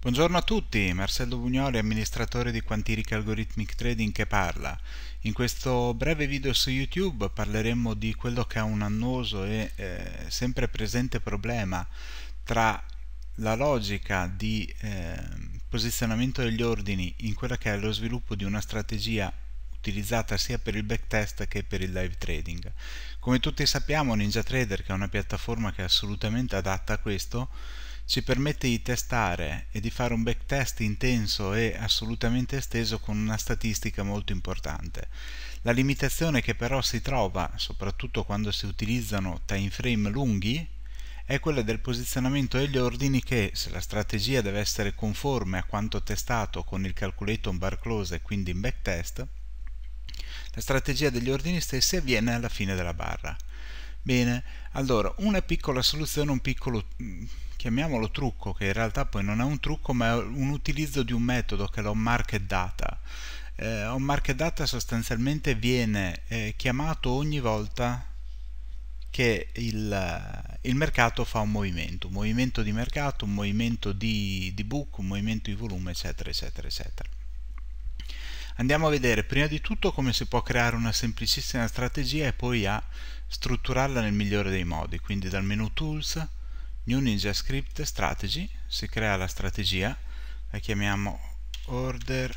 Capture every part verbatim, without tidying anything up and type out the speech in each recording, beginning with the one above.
Buongiorno a tutti, Marcello Bugnoli, amministratore di Quantiric Algorithmic Trading che parla. In questo breve video su YouTube parleremo di quello che è un annoso e eh, sempre presente problema tra la logica di eh, posizionamento degli ordini in quella che è lo sviluppo di una strategia utilizzata sia per il backtest che per il live trading. Come tutti sappiamo, NinjaTrader, che è una piattaforma che è assolutamente adatta a questo, ci permette di testare e di fare un backtest intenso e assolutamente esteso con una statistica molto importante. La limitazione che però si trova, soprattutto quando si utilizzano time frame lunghi, è quella del posizionamento degli ordini che, se la strategia deve essere conforme a quanto testato con il calculator bar close e quindi in backtest, la strategia degli ordini stessi avviene alla fine della barra. Bene, allora una piccola soluzione, un piccolo, chiamiamolo trucco, che in realtà poi non è un trucco ma è un utilizzo di un metodo che è l'on market data. Eh, on market data sostanzialmente viene eh, chiamato ogni volta che il, il mercato fa un movimento, un movimento di mercato, un movimento di, di book, un movimento di volume, eccetera, eccetera, eccetera. Andiamo a vedere prima di tutto come si può creare una semplicissima strategia e poi a strutturarla nel migliore dei modi. Quindi dal menu Tools, New Ninja Script Strategy, si crea la strategia, la chiamiamo Order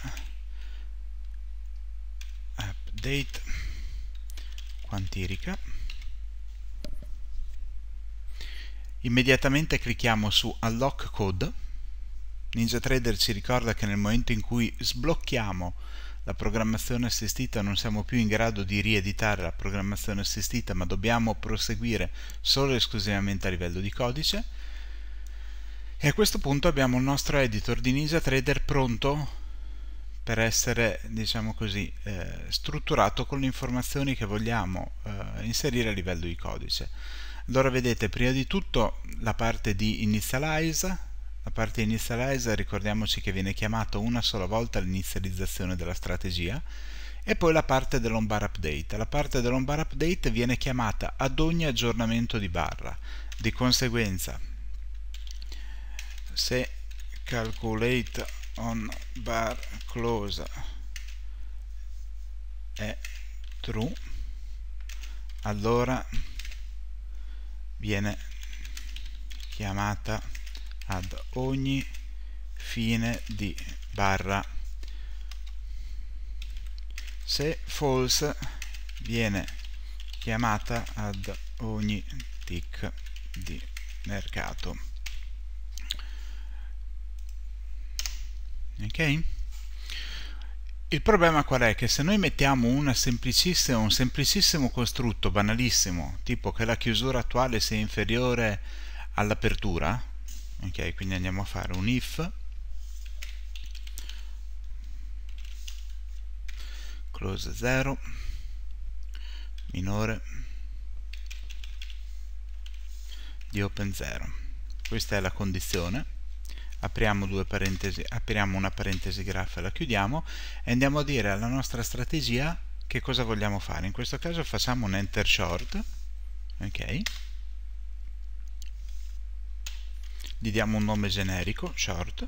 Update Quantirica. Immediatamente clicchiamo su Unlock Code. NinjaTrader ci ricorda che nel momento in cui sblocchiamo la programmazione assistita non siamo più in grado di rieditare la programmazione assistita, ma dobbiamo proseguire solo e esclusivamente a livello di codice. E a questo punto abbiamo il nostro editor di NinjaTrader pronto per essere, diciamo così, eh, strutturato con le informazioni che vogliamo eh, inserire a livello di codice. Allora vedete, prima di tutto la parte di Initialize. La parte Initialize, ricordiamoci che viene chiamata una sola volta l'inizializzazione della strategia, e poi la parte dell'on bar update. La parte dell'on bar update viene chiamata ad ogni aggiornamento di barra. Di conseguenza, se calculate on bar close è true, allora viene chiamata ad ogni fine di barra. Se false viene chiamata ad ogni tick di mercato. Ok? Il problema qual è? Che se noi mettiamo una semplicissima, un semplicissimo costrutto banalissimo, tipo che la chiusura attuale sia inferiore all'apertura, ok, quindi andiamo a fare un if close zero minore di open zero. Questa è la condizione. Apriamo due parentesi, apriamo una parentesi graph e la chiudiamo e andiamo a dire alla nostra strategia che cosa vogliamo fare. In questo caso facciamo un enter short, ok, gli diamo un nome generico, short,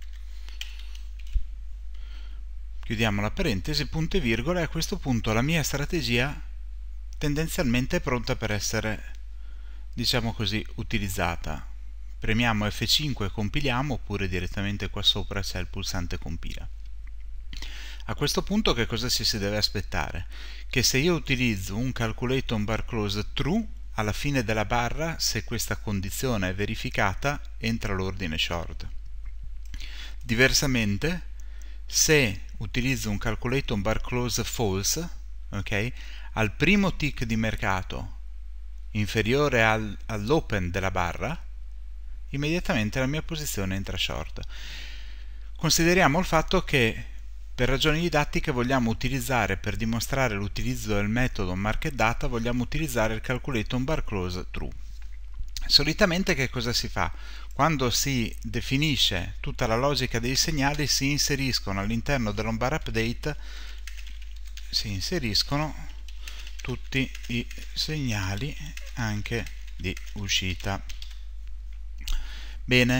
chiudiamo la parentesi, punto e virgola, e a questo punto la mia strategia tendenzialmente è pronta per essere, diciamo così, utilizzata. Premiamo F cinque e compiliamo, oppure direttamente qua sopra c'è il pulsante compila. A questo punto che cosa ci si deve aspettare? Che se io utilizzo un calculator on bar close true, alla fine della barra, se questa condizione è verificata, entra l'ordine short. Diversamente, se utilizzo un calculator on bar close false, ok, al primo tick di mercato inferiore al, all'open della barra, immediatamente la mia posizione entra short. Consideriamo il fatto che per ragioni didattiche vogliamo utilizzare, per dimostrare l'utilizzo del metodo market data, vogliamo utilizzare il calculator on bar close true. Solitamente che cosa si fa? Quando si definisce tutta la logica dei segnali, si inseriscono all'interno dell'on bar update, si inseriscono tutti i segnali anche di uscita. Bene,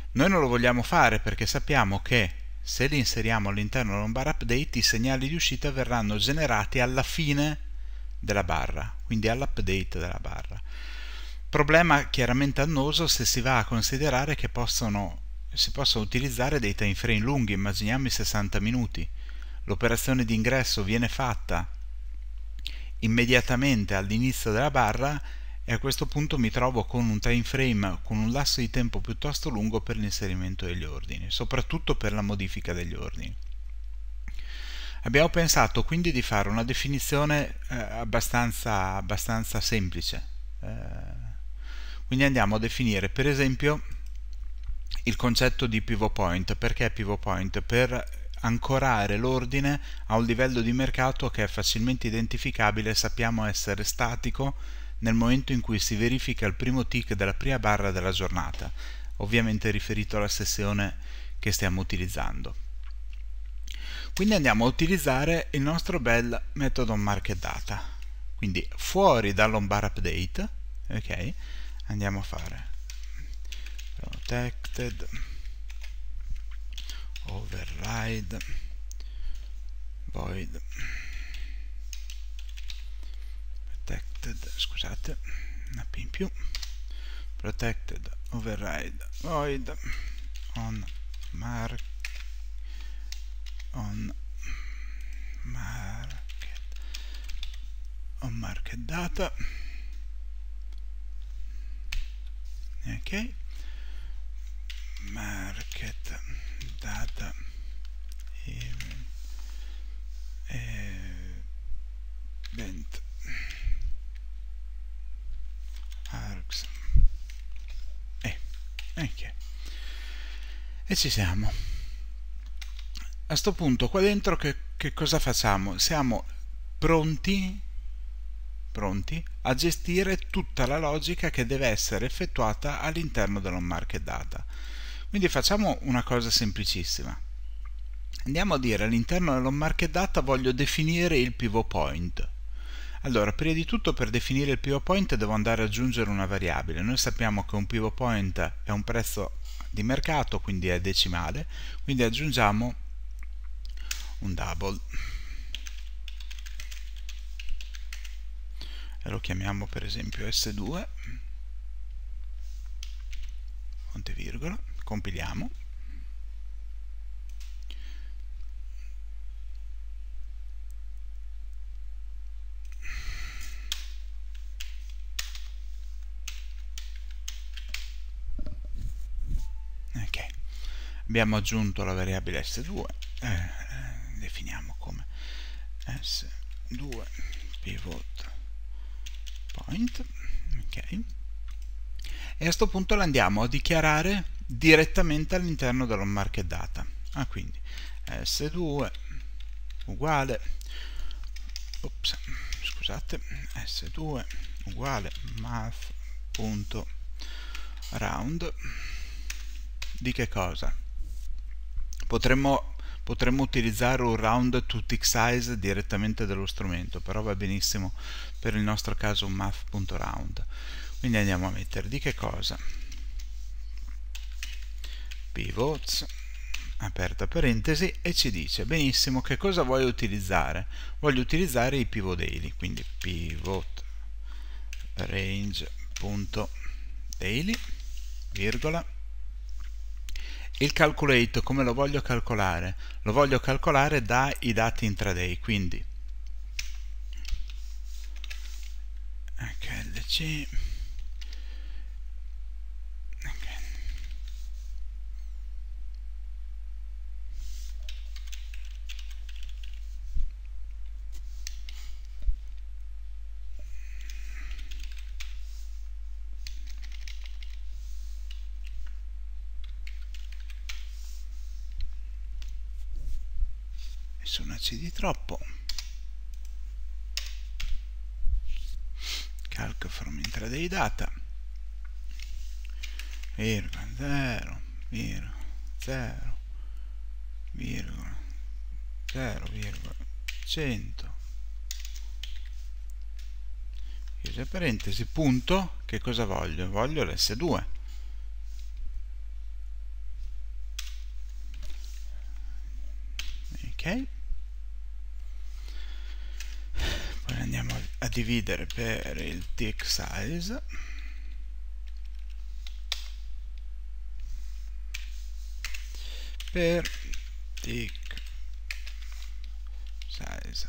Noi non lo vogliamo fare perché sappiamo che se li inseriamo all'interno dell'on bar update i segnali di uscita verranno generati alla fine della barra, quindi all'update della barra. Problema chiaramente annoso se si va a considerare che possono, si possono utilizzare dei time frame lunghi, immaginiamo i sessanta minuti. L'operazione di ingresso viene fatta immediatamente all'inizio della barra e a questo punto mi trovo con un time frame, con un lasso di tempo piuttosto lungo per l'inserimento degli ordini, soprattutto per la modifica degli ordini. Abbiamo pensato quindi di fare una definizione eh, abbastanza, abbastanza semplice. Eh, quindi andiamo a definire per esempio il concetto di pivot point. Perché pivot point? Per ancorare l'ordine a un livello di mercato che è facilmente identificabile e sappiamo essere statico nel momento in cui si verifica il primo tick della prima barra della giornata, ovviamente riferito alla sessione che stiamo utilizzando. Quindi andiamo a utilizzare il nostro bel metodo market data, quindi fuori dall'on bar update, ok? Andiamo a fare protected override void protected, scusate, una P in più, protected override void on market on market on market data, ok, market data event args e ok, e ci siamo. A sto punto qua dentro che, che cosa facciamo? Siamo pronti pronti a gestire tutta la logica che deve essere effettuata all'interno dell'on market data. Quindi facciamo una cosa semplicissima. Andiamo a dire all'interno dell'on market data voglio definire il pivot point. Allora, prima di tutto per definire il pivot point devo andare ad aggiungere una variabile. Noi sappiamo che un pivot point è un prezzo di mercato, quindi è decimale, quindi aggiungiamo un double e lo chiamiamo per esempio S due, punto virgola, compiliamo. Ok, abbiamo aggiunto la variabile S due, eh, definiamo come S due pivot point, ok, e a questo punto la andiamo a dichiarare direttamente all'interno dell'on market data. Ah, quindi S due uguale, ops, scusate, S due uguale math.round di che cosa? Potremmo, potremmo utilizzare un round to tick size direttamente dallo strumento, però va benissimo per il nostro caso un math.round. Quindi andiamo a mettere di che cosa? Pivots, aperta parentesi, e ci dice benissimo che cosa voglio utilizzare. Voglio utilizzare i pivot daily, quindi pivot range.daily, virgola. Il calculate come lo voglio calcolare? Lo voglio calcolare dai dati intraday, quindi H L C okay. Nessuna C di troppo. Calc from intraday data, virgola zero, virgola zero, virgola zero, virgola cento, chiuse parentesi, punto, che cosa voglio? Voglio l'S due. ok. Poi andiamo a dividere per il tick size, per tick size.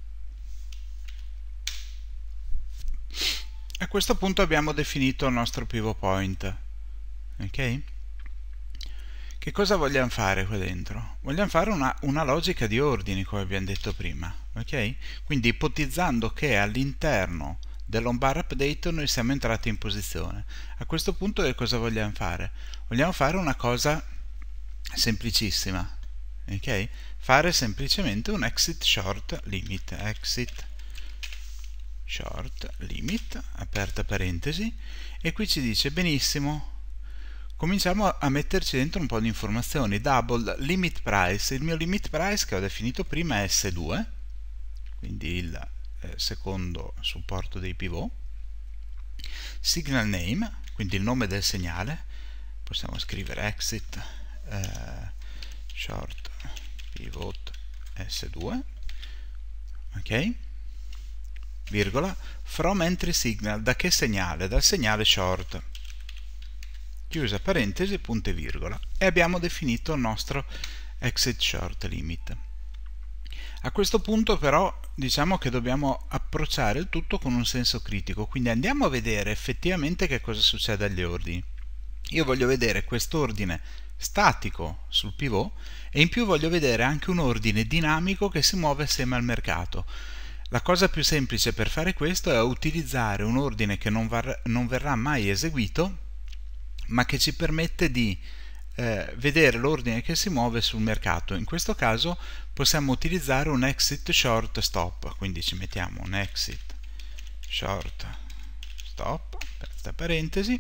A questo punto abbiamo definito il nostro pivot point, ok? Che cosa vogliamo fare qua dentro? Vogliamo fare una, una logica di ordini, come abbiamo detto prima, ok? Quindi ipotizzando che all'interno dell'on bar update noi siamo entrati in posizione. A questo punto che cosa vogliamo fare? Vogliamo fare una cosa semplicissima, ok? Fare semplicemente un exit short limit, exit short limit, aperta parentesi, e qui ci dice benissimo. Cominciamo a metterci dentro un po' di informazioni. Double limit price, il mio limit price che ho definito prima è S due, quindi il eh, secondo supporto dei pivot. Signal name, quindi il nome del segnale, possiamo scrivere exit eh, short pivot S due, ok, virgola, from entry signal, da che segnale? Dal segnale short, chiusa parentesi, punto e virgola, e abbiamo definito il nostro exit short limit. A questo punto però diciamo che dobbiamo approcciare il tutto con un senso critico, quindi andiamo a vedere effettivamente che cosa succede agli ordini. Io voglio vedere quest'ordine statico sul pivot e in più voglio vedere anche un ordine dinamico che si muove assieme al mercato. La cosa più semplice per fare questo è utilizzare un ordine che non, var- non verrà mai eseguito, ma che ci permette di eh, vedere l'ordine che si muove sul mercato. In questo caso possiamo utilizzare un exit short stop, quindi ci mettiamo un exit short stop, aperta parentesi.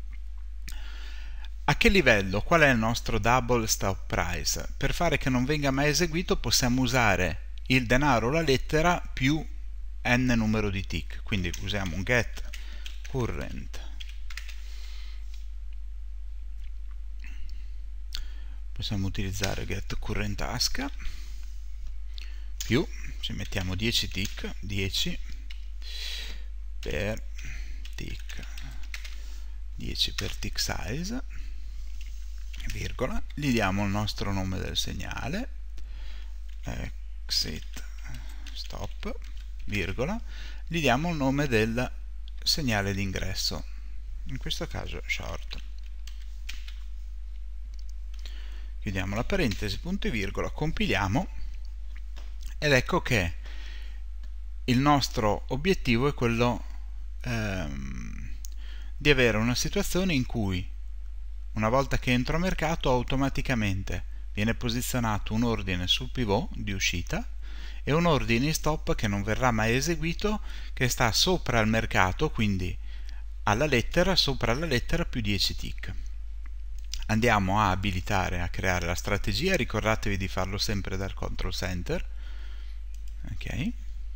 A che livello? Qual è il nostro double stop price? Per fare che non venga mai eseguito possiamo usare il denaro o la lettera più n numero di tick, quindi usiamo un get current, possiamo utilizzare get current ask più, ci mettiamo dieci tick, dieci per tick, dieci per tick size, virgola, gli diamo il nostro nome del segnale, exit stop, virgola, gli diamo il nome del segnale d'ingresso, in questo caso short. Chiudiamo la parentesi, punto e virgola, compiliamo ed ecco che il nostro obiettivo è quello ehm, di avere una situazione in cui una volta che entro a mercato automaticamente viene posizionato un ordine sul pivot di uscita e un ordine in stop che non verrà mai eseguito, che sta sopra il mercato, quindi alla lettera, sopra la lettera più dieci tick. Andiamo a abilitare, a creare la strategia, ricordatevi di farlo sempre dal control center, ok.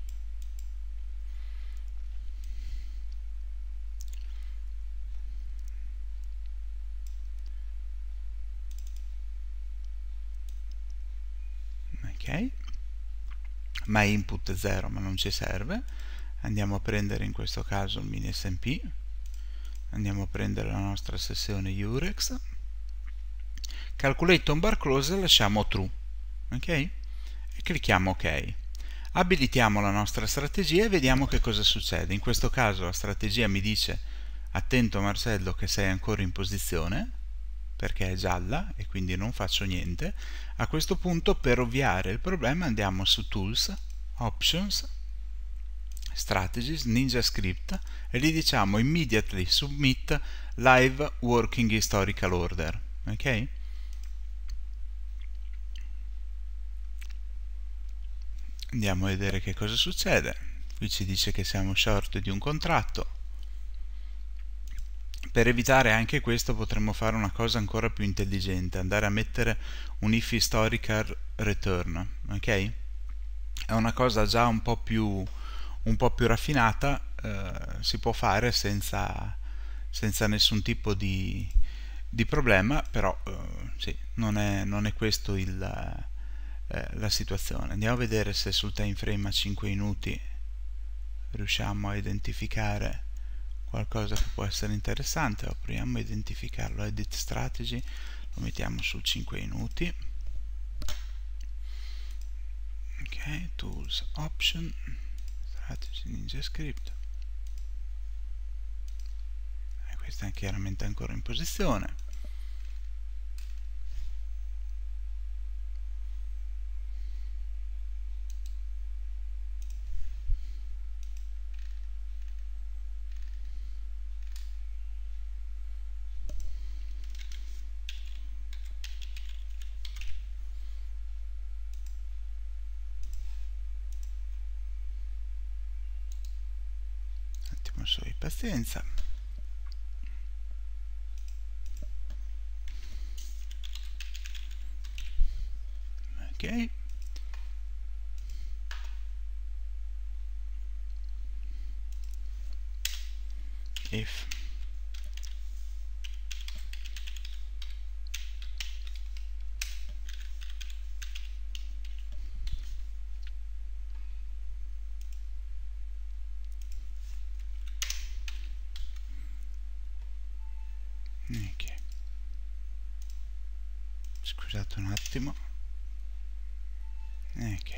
Ok, my input è zero ma non ci serve, andiamo a prendere in questo caso il mini S and P, andiamo a prendere la nostra sessione Eurex, calculate on bar close, lasciamo true, ok, e clicchiamo ok. Abilitiamo la nostra strategia e vediamo che cosa succede. In questo caso la strategia mi dice attento Marcello che sei ancora in posizione, perché è gialla e quindi non faccio niente. A questo punto, per ovviare il problema, andiamo su Tools, Options, Strategies, Ninja Script e gli diciamo Immediately Submit Live Working Historical Order, ok? Andiamo a vedere che cosa succede. Qui ci dice che siamo short di un contratto. Per evitare anche questo potremmo fare una cosa ancora più intelligente, andare a mettere un if historical return, ok? È una cosa già un po' più, un po' più raffinata, eh, si può fare senza, senza nessun tipo di, di problema, però eh, sì, non è, non è questo il, eh, la situazione. Andiamo a vedere se sul time frame a cinque minuti riusciamo a identificare qualcosa che può essere interessante. Proviamo a identificarlo. Edit strategy, lo mettiamo su cinque minuti. Ok, tools, option, strategy, ninja script. E questa è chiaramente ancora in posizione. Solo pazienza. Ok, if ok, scusate un attimo. Ok,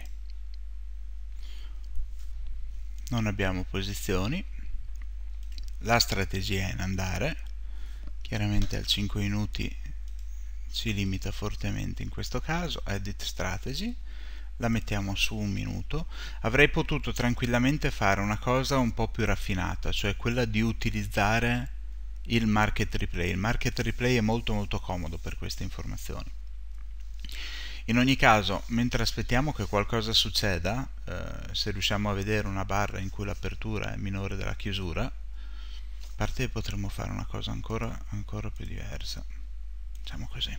non abbiamo posizioni, la strategia è in andare, chiaramente al cinque minuti ci limita fortemente in questo caso. Edit strategy, la mettiamo su un minuto. Avrei potuto tranquillamente fare una cosa un po' più raffinata, cioè quella di utilizzare il market replay. Il market replay è molto molto comodo per queste informazioni. In ogni caso, mentre aspettiamo che qualcosa succeda, eh, se riusciamo a vedere una barra in cui l'apertura è minore della chiusura, a parte potremmo fare una cosa ancora, ancora più diversa. Facciamo così.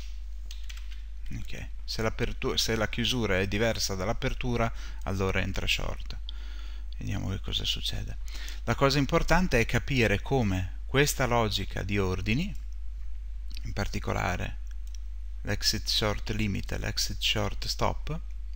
Okay. Se, se la chiusura è diversa dall'apertura, allora entra short. Vediamo che cosa succede. La cosa importante è capire come questa logica di ordini, in particolare l'exit short limit e l'exit short stop,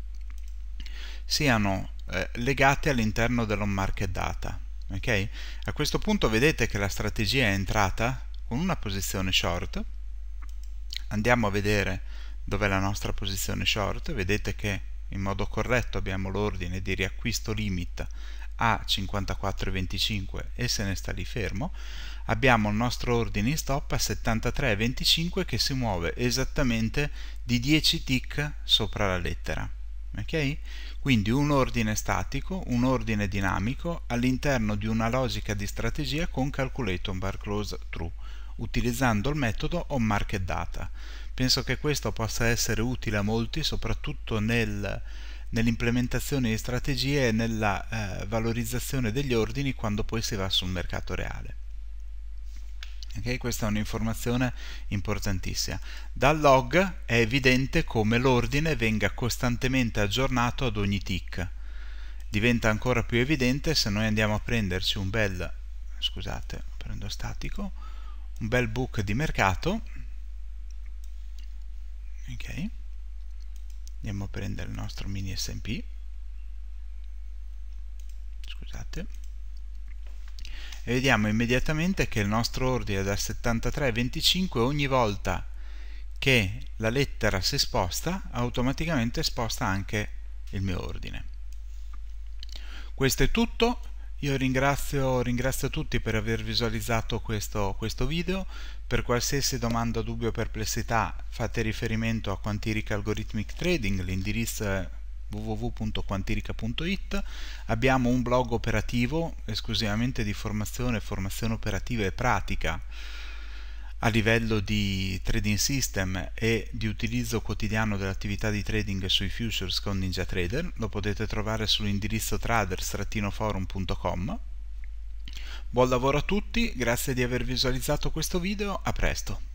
siano eh, legate all'interno dell'on market data. Okay? A questo punto vedete che la strategia è entrata con una posizione short. Andiamo a vedere dov'è la nostra posizione short. Vedete che in modo corretto abbiamo l'ordine di riacquisto limit a cinquantaquattro virgola venticinque e se ne sta lì fermo. Abbiamo il nostro ordine in stop a settantatré virgola venticinque che si muove esattamente di dieci tick sopra la lettera. Ok? Quindi un ordine statico, un ordine dinamico all'interno di una logica di strategia con calculate on bar close true, utilizzando il metodo on market data. Penso che questo possa essere utile a molti, soprattutto nel nell'implementazione di strategie e nella eh, valorizzazione degli ordini quando poi si va sul mercato reale. Okay? Questa è un'informazione importantissima. Dal log è evidente come l'ordine venga costantemente aggiornato ad ogni tick. Diventa ancora più evidente se noi andiamo a prenderci un bel, scusate, prendo statico, un bel book di mercato. Ok. Andiamo a prendere il nostro mini S and P, scusate, e vediamo immediatamente che il nostro ordine è da settantatré virgola venticinque. Ogni volta che la lettera si sposta, automaticamente sposta anche il mio ordine. Questo è tutto. Io ringrazio, ringrazio tutti per aver visualizzato questo, questo video. Per qualsiasi domanda, dubbio o perplessità fate riferimento a Quantirica Algorithmic Trading, l'indirizzo è w w w punto quantirica punto it. Abbiamo un blog operativo esclusivamente di formazione, formazione operativa e pratica a livello di trading system e di utilizzo quotidiano dell'attività di trading sui futures con NinjaTrader. Lo potete trovare sull'indirizzo traders forum punto com. Buon lavoro a tutti, grazie di aver visualizzato questo video, a presto!